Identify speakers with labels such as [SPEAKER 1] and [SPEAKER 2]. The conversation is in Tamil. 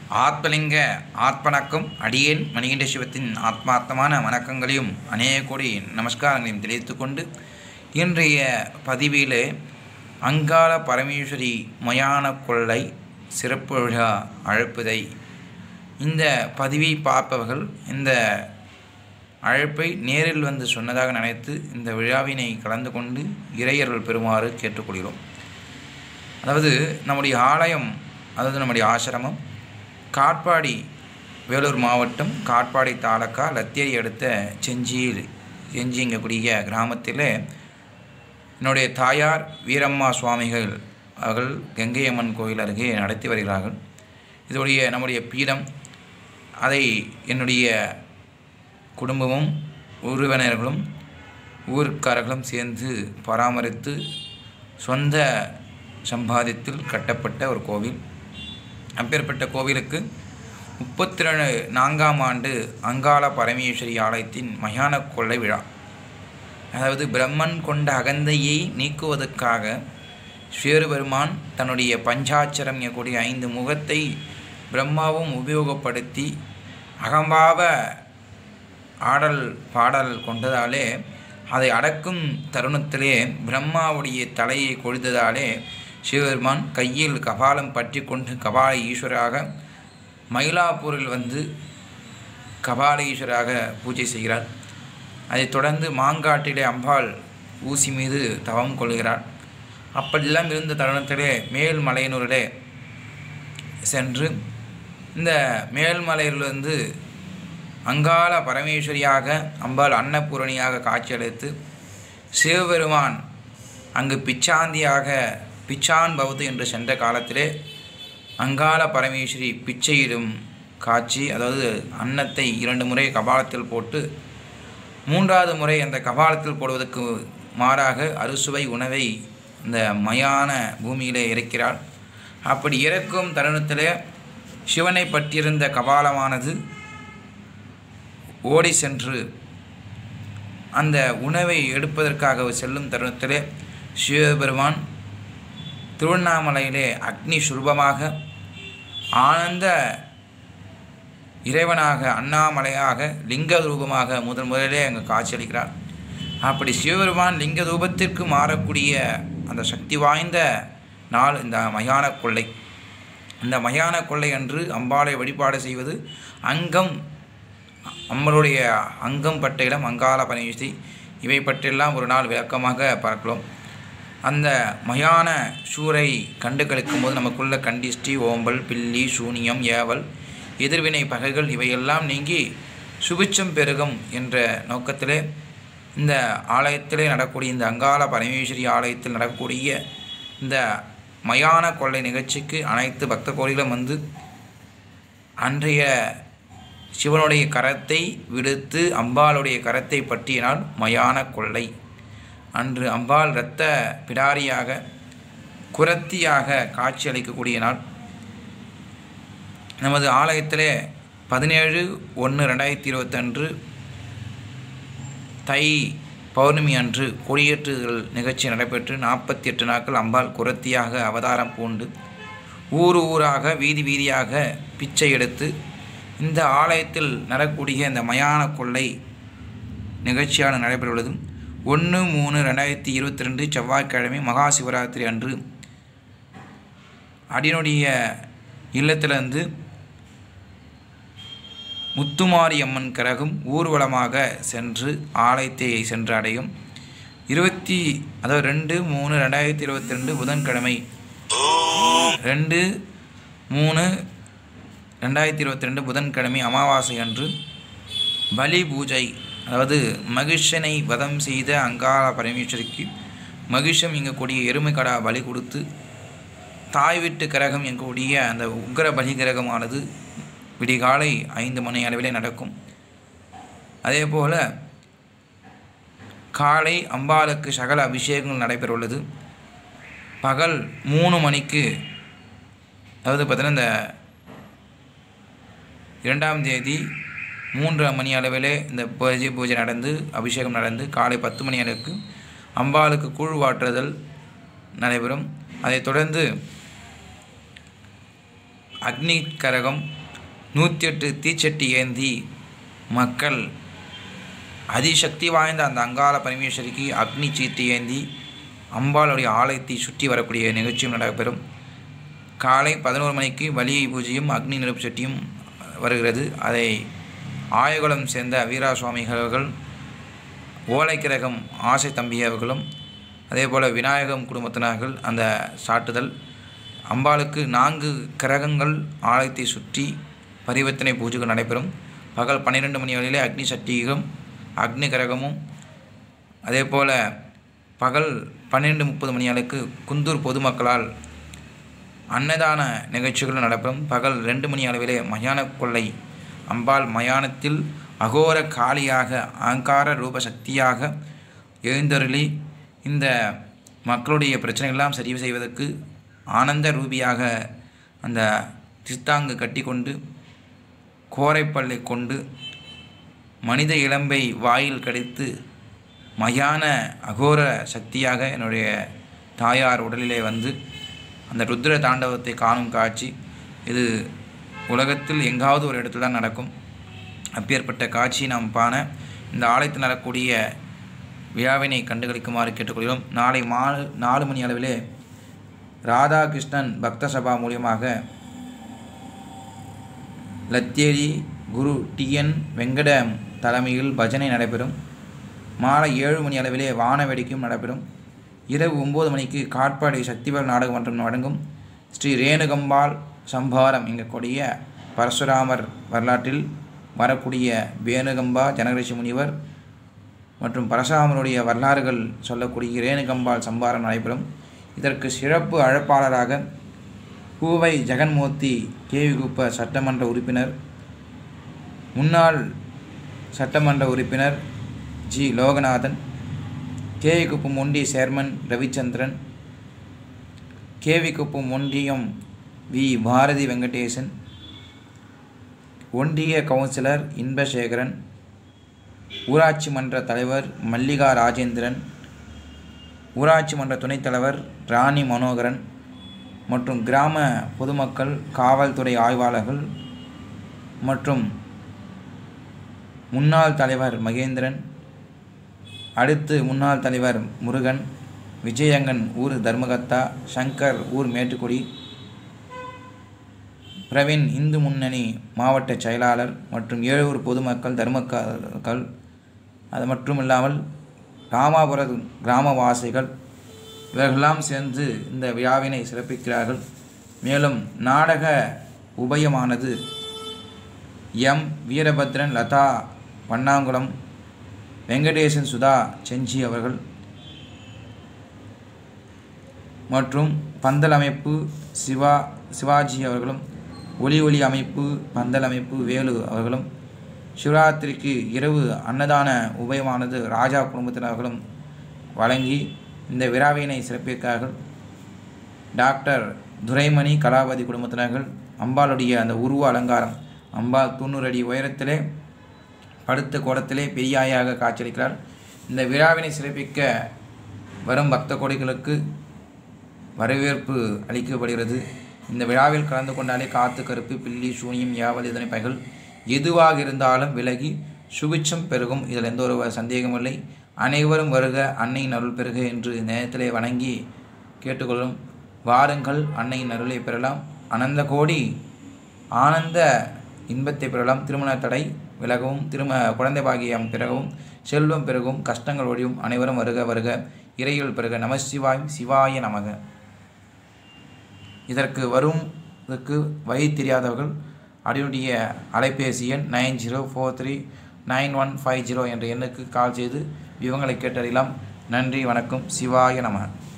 [SPEAKER 1] ஆத்மலிங்க ஆத்மணக்கம் அடியேன் மணிகண்ட சிவத்தின் ஆத்மார்த்தமான வணக்கங்களையும் அநேக கோடி நமஸ்காரங்களையும் தெரிவித்துக்கொண்டு இன்றைய பதிவிலே அங்காள பரமேஸ்வரி மயான கொள்ளை சிறப்பு விழா அழைப்பதை இந்த பதிவை பார்ப்பவர்கள் இந்த அழைப்பை நேரில் வந்து சொன்னதாக நினைத்து இந்த விழாவினை கலந்து கொண்டு இறையர்கள் பெறுமாறு கேட்டுக்கொள்கிறோம். அதாவது நம்முடைய ஆலயம், அதாவது நம்முடைய ஆசிரமம் காட்பாடி, வேலூர் மாவட்டம் காட்பாடி தாலுக்கா லத்தேரி அடுத்த செஞ்சிங்கக்கூடிய கிராமத்தில் என்னுடைய தாயார் வீரம்மா சுவாமிகள் அவர்கள் கங்கையம்மன் கோயில் அருகே நடத்தி வருகிறார்கள். இதோடைய நம்முடைய பீடம், அதை என்னுடைய குடும்பமும் உறவினர்களும் ஊர்க்காரர்களும் சேர்ந்து பராமரித்து சொந்த சம்பாதித்தில் கட்டப்பட்ட ஒரு கோவில். அப்பேற்பட்ட கோவிலுக்கு 34ஆம் ஆண்டு அங்காள பரமேஸ்வரி ஆலயத்தின் மயான கொள்ளை விழா, அதாவது பிரம்மன் கொண்ட அகந்தையை நீக்குவதற்காக சிவபெருமான் தன்னுடைய பஞ்சாட்சரம் கூடிய 5 முகத்தை பிரம்மாவும் உபயோகப்படுத்தி அகம்பாவ ஆடல் பாடல் கொண்டதாலே அதை அடக்கும் தருணத்திலே பிரம்மாவுடைய தலையை கொழுந்ததாலே சிவபெருமான் கையில் கபாலம் பற்றி கொண்டு கபால ஈஸ்வராக மயிலாப்பூரில் வந்து கபால ஈஸ்வராக பூஜை செய்கிறார். அதைத் தொடர்ந்து மாங்காட்டிலே அம்பாள் ஊசி மீது தவம் கொள்கிறார். அப்படியெல்லாம் இருந்த தருணத்திலே மேல்மலையனூரிலே சென்று இந்த மேல்மலையிலிருந்து அங்காள பரமேஸ்வரியாக அம்பாள் அன்னபூரணியாக காட்சியளித்து சிவபெருமான் அங்கு பிச்சான் பவது என்று சென்ற காலத்திலே அங்காள பரமேஸ்வரி பிச்சையிடும் காட்சி, அதாவது அன்னத்தை 2 முறை கபாலத்தில் போட்டு 3வது முறை அந்த கபாலத்தில் போடுவதற்கு மாறாக அறுசுவை உணவை இந்த மயான பூமியிலே இறக்கிறாள். அப்படி இறக்கும் தருணத்திலே சிவனை பற்றியிருந்த கபாலமானது ஓடி சென்று அந்த உணவை எடுப்பதற்காக செல்லும் தருணத்திலே சிவபெருமான் திருவண்ணாமலையிலே அக்னி சுரூபமாக ஆனந்த இறைவனாக அண்ணாமலையாக லிங்க ரூபமாக முதலிலே அங்கே காட்சியளிக்கிறார். அப்படி சிவபெருமான் லிங்க ரூபத்திற்கு மாறக்கூடிய அந்த சக்தி வாய்ந்த நாள் இந்த மயான கொள்ளை. இந்த மயான கொள்ளை அன்று அம்பாளை வழிபாடு செய்வது அங்கம், அம்மளுடைய அங்கம் பட்ட இடம் அங்காள பரமேஸ்வரி, இவை பற்றியெல்லாம் ஒரு நாள் விளக்கமாக பார்க்கலாம். அந்த மயான சூரை கண்டு கழிக்கும் போது நமக்குள்ள கண்டிஷ்டி, ஓம்பல், பில்லி, சூனியம், ஏவல், எதிர்வினை பகைகள் இவையெல்லாம் நீங்கி சுபிட்சம் பெருகும் என்ற நோக்கத்திலே இந்த ஆலயத்திலே நடக்கூடிய, இந்த அங்காள பரமேஸ்வரி ஆலயத்தில் நடக்கக்கூடிய இந்த மயான கொள்ளை நிகழ்ச்சிக்கு அனைத்து பக்த கோடிகளும் வந்து அன்றைய சிவனுடைய கரத்தை விடுத்து அம்பாளுடைய கரத்தை பற்றியினால் மயான கொள்ளை அன்று அம்பாள் இரத்த பிடாரியாக குரத்தியாக காட்சி அளிக்கக்கூடிய நாள். நமது ஆலயத்திலே 17/1/2020 தை பௌர்ணமி அன்று கொடியேற்றுதல் நிகழ்ச்சி நடைபெற்று 48 நாட்கள் அம்பாள் குரத்தியாக அவதாரம் பூண்டு ஊராக வீதி வீதியாக பிச்சை எடுத்து இந்த ஆலயத்தில் நடக்கூடிய இந்த மயான கொள்ளை நிகழ்ச்சியாக நடைபெறுள்ளது. 1/3/2022 செவ்வாய்க்கிழமை மகா சிவராத்திரி அன்று அடியனுடைய இல்லத்திலிருந்து முத்துமாரி அம்மன் கரகம் ஊர்வலமாக சென்று ஆலயத்தை சென்று அடையும். 2/3/2022 புதன்கிழமை 2/3/2022 புதன்கிழமை அமாவாசை அன்று பலி பூஜை, அதாவது மகிஷனை வதம் செய்த அங்காள பரமேஸ்வரிக்கு மகிஷம் எங்கக்கூடிய எருமை கடா பலி கொடுத்து தாய் வீட்டு கிரகம் எங்கக்கூடிய அந்த உக்ர பலி கிரகமானது விடிகாலை 5 மணி அளவிலே நடக்கும். அதே போல் காலை அம்பாளுக்கு சகல அபிஷேகங்கள் நடைபெறவுள்ளது. பகல் 3 மணிக்கு, அதாவது பார்த்தீங்கன்னா இந்த 2ஆம் தேதி 3 மணி அளவிலே இந்த பூஜை நடந்து அபிஷேகம் நடந்து காலை 10 மணி அளவுக்கு அம்பாளுக்கு கூழ் வாற்றுதல் நடைபெறும். அதைத் தொடர்ந்து அக்னி கரகம் 108 தீச்சட்டி ஏந்தி மக்கள் அதிசக்தி வாய்ந்த அந்த அங்காள பரமேஸ்வரிக்கு அக்னி சீட்டு ஏந்தி அம்பாளுடைய ஆலயத்தை சுற்றி வரக்கூடிய நிகழ்ச்சியும் நடைபெறும். காலை 11 மணிக்கு வலியை பூஜையும் அக்னி நெருப்பு சட்டியும் வருகிறது. அதை ஆயகுளம் சேர்ந்த வீரா சுவாமிகள் அவர்கள், ஓலைக்கிரகம் ஆசை தம்பி அவர்களும், அதே போல் விநாயகம் குடும்பத்தினர்கள் அந்த சாட்டுதல். அம்பாளுக்கு 4 கிரகங்கள் ஆலயத்தை சுற்றி பரிவர்த்தனை பூஜைகள் நடைபெறும். பகல் 12 மணி வரையிலே அக்னி சட்டியும் அக்னி கிரகமும், அதே போல் பகல் 12:30 மணி அளவுக்கு குந்தூர் பொதுமக்களால் அன்னதான நிகழ்ச்சிகள் நடைபெறும். பகல் 2 மணி அளவிலே மயான கொள்ளை அம்பாள் மயானத்தில் அகோர காளியாக அலங்கார ரூப சக்தியாக எழுந்தருளி இந்த மக்களுடைய பிரச்சனைகளெல்லாம் சரி செய்வதற்கு ஆனந்த ரூபியாக அந்த திஸ்தாங்கு கட்டி கொண்டு கோரைப்பல்லை கொண்டு மனித இளம்பை வாயில் கடித்து மயான அகோர சக்தியாக என்னுடைய தாயார் உடலிலே வந்து அந்த ருத்ர தாண்டவத்தை காணும் காட்சி இது உலகத்தில் எங்காவது ஒரு இடத்துல தான் நடக்கும். அப்பேற்பட்ட காட்சி நாம் காண இந்த ஆலயத்தில் நடக்கக்கூடிய விழாவினை கண்டுகளிக்குமாறு கேட்டுக்கொள்கிறோம். நாளை 4 மணி அளவிலே ராதாகிருஷ்ணன் பக்த சபா மூலியமாக லத்தேரி குரு TN வெங்கடம் தலைமையில் பஜனை நடைபெறும். மாலை 7 மணி அளவிலே வான வேடிக்கையும் நடைபெறும். இரவு 9 மணிக்கு காட்பாடி சக்திவேல் நாடக மன்றம் வழங்கும் ஸ்ரீ ரேணுகம்பாள் சம்பாரம் என்கக்கூடிய பரசுராமர் வரலாற்றில் வரக்கூடிய வேணுகம்பா ஜனகரிஷி முனிவர் மற்றும் பரசுராமருடைய வரலாறுகள் சொல்லக்கூடிய ரேணுகம்பாள் சம்பாரம் நடைபெறும். இதற்கு சிறப்பு அழைப்பாளராக பூவை ஜெகன்மூர்த்தி கேவிகுப்ப சட்டமன்ற உறுப்பினர், முன்னாள் சட்டமன்ற உறுப்பினர் ஜி லோகநாதன், கேவிகுப்பம் ஒன்றிய சேர்மன் ரவிச்சந்திரன், கேவிகுப்பம் ஒன்றியம் வி பாரதி வெங்கடேசன், ஒன்றிய கவுன்சிலர் இன்பசேகரன், ஊராட்சி மன்ற தலைவர் மல்லிகா ராஜேந்திரன், ஊராட்சி மன்ற துணைத் தலைவர் ராணி மனோகரன் மற்றும் கிராம பொதுமக்கள், காவல்துறை ஆய்வாளர்கள் மற்றும் முன்னாள் தலைவர் மகேந்திரன், அடுத்து முன்னாள் தலைவர் முருகன், விஜயங்கன் ஊர் தர்மகத்தா, சங்கர் ஊர் மேட்டுக்குடி, பிரவீன் இந்து முன்னணி மாவட்ட செயலாளர் மற்றும் 7 ஊர் பொதுமக்கள் தர்மக்கர்கள், அது மட்டுமில்லாமல் ராமாபுர கிராமவாசிகள் இவர்களெல்லாம் சேர்ந்து இந்த விழாவினை சிறப்பிக்கிறார்கள். மேலும் நாடக உபயமானது எம் வீரபத்ரன், லதா வண்ணாங்குளம், வெங்கடேசன், சுதா செஞ்சி அவர்கள் மற்றும் பந்தல் அமைப்பு சிவாஜி அவர்களும், ஒளி அமைப்பு பந்தல் அமைப்பு வேலு அவர்களும், சிவராத்திரிக்கு இரவு அன்னதான உபயமானது ராஜா குடும்பத்தினர்களும் வழங்கி இந்த விழாவினை சிறப்பிக்கிறார்கள். டாக்டர் துரைமணி கலாபதி குடும்பத்தினர்கள் அம்பாளுடைய அந்த உருவ அலங்காரம், அம்பாள் 90 அடி உயரத்திலே படுத்த கோலத்திலே பெரியாயாக காட்சியளிக்கிறார். இந்த விழாவினை சிறப்பிக்க வரும் பக்த கோடிகளுக்கு வரவேற்பு அளிக்கப்படுகிறது. இந்த விழாவில் கலந்து கொண்டாலே காத்து, கருப்பு, பில்லி, சூனியம், யாவல் இதனை பகைகள் எதுவாக இருந்தாலும் விலகி சுபிட்சம் பெருகும். இதில் எந்த ஒரு சந்தேகமில்லை. அனைவரும் வருக, அன்னையின் அருள் பெறுக என்று நேரத்திலே வணங்கி கேட்டுக்கொள்ளும். வாருங்கள், அன்னையின் அருளை பெறலாம், அனந்த கோடி ஆனந்த இன்பத்தை பெறலாம். திருமண தடை விலகவும், குழந்தை பாகியம் பிறகவும், செல்வம் பெருகும், கஷ்டங்கள் ஒழியும். அனைவரும் வருக வருக, இறையுள் பெருக. நம சிவாய நமக. இதற்கு வருவதற்கு வழி தெரியாதவர்கள் அதனுடைய அலைபேசி எண் 90439150 என்ற எண்ணுக்கு கால் செய்து விவரங்களை கேட்டறியலாம். நன்றி, வணக்கம். சிவாய நமக.